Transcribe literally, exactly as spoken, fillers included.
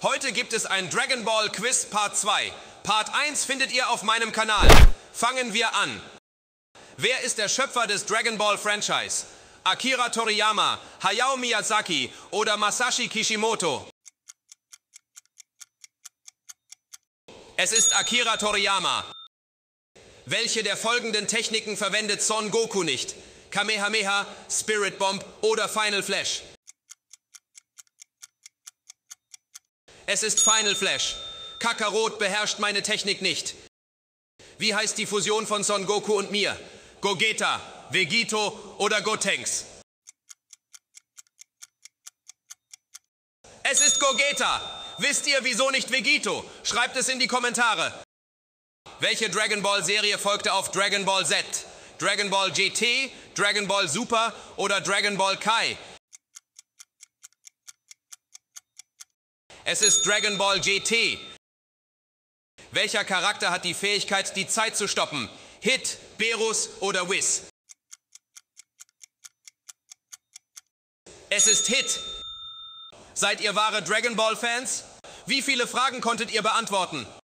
Heute gibt es ein Dragon Ball Quiz Part zwei. Part eins findet ihr auf meinem Kanal. Fangen wir an. Wer ist der Schöpfer des Dragon Ball Franchise? Akira Toriyama, Hayao Miyazaki oder Masashi Kishimoto? Es ist Akira Toriyama. Welche der folgenden Techniken verwendet Son Goku nicht? Kamehameha, Spirit Bomb oder Final Flash? Es ist Final Flash. Kakarot beherrscht meine Technik nicht. Wie heißt die Fusion von Son Goku und mir? Gogeta, Vegito oder Gotenks? Es ist Gogeta. Wisst ihr, wieso nicht Vegito? Schreibt es in die Kommentare. Welche Dragon Ball Serie folgte auf Dragon Ball Z? Dragon Ball G T, Dragon Ball Super oder Dragon Ball Kai? Es ist Dragon Ball G T. Welcher Charakter hat die Fähigkeit, die Zeit zu stoppen? Hit, Berus oder Whis? Es ist Hit. Seid ihr wahre Dragon Ball Fans? Wie viele Fragen konntet ihr beantworten?